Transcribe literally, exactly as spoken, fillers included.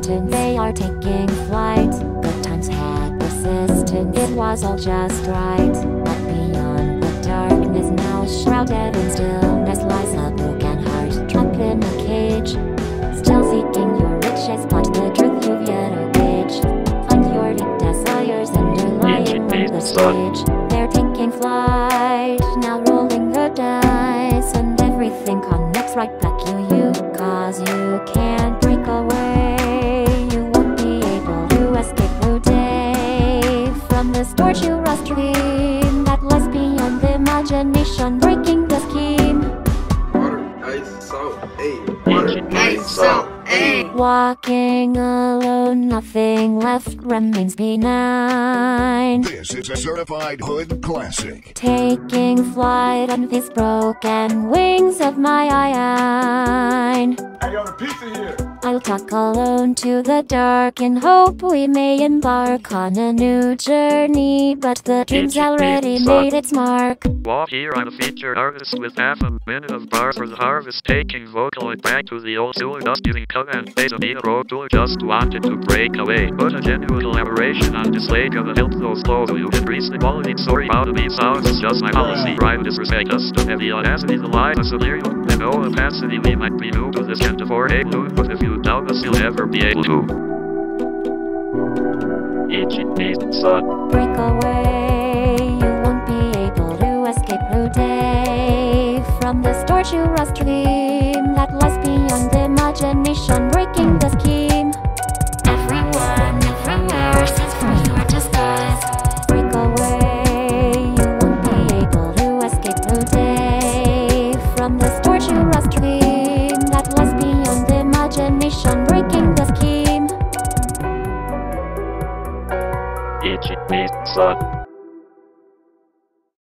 distance. They are taking flight. Good times had persistence. It was all just right. But beyond the darkness, now shrouded in stillness, lies a broken heart, trapped in a cage. Still seeking your riches, but the truth you've yet to gauge. Find your deep desires underlying on the stage. They're taking flight, now rolling the dice, and everything connects right back to you. Cause you can't break away. You won't be able to escape through day from this tortuous dream that lies beyond imagination, breaking the scheme. Water, ice, salt, ayy. Water, ice, salt, ayy. Walking alone, nothing left remains benign. This is a certified hood classic. Taking flight on these broken wings of my iron. I got a pizza here. I'll talk alone to the dark in hope we may embark on a new journey, but the dream's already made its mark. Walk here, I'm a featured artist with half a minute of bar for the harvest, taking Vocaloid back to the old sewer dust, using command base of a pro tool, just wanted to break away. Put a genuine collaboration on display, gonna help those flows so you can reach the quality. Sorry about the sounds, it's just my policy. Right, disrespect us to have the audacity to lie us a lyric. And no opacity, we might be new to this, can't afford a blue, but if you doubt us, you'll never be able to. Each piece, son. Break away, you won't be able to escape through day from this tortuous dream that lies beyond imagination, breaking the scheme. Everyone, everywhere, sees through your disguise. Break away, you won't be able to escape through day from this tortuous dream that lies beyond imagination, breaking the scheme. Each piece, son.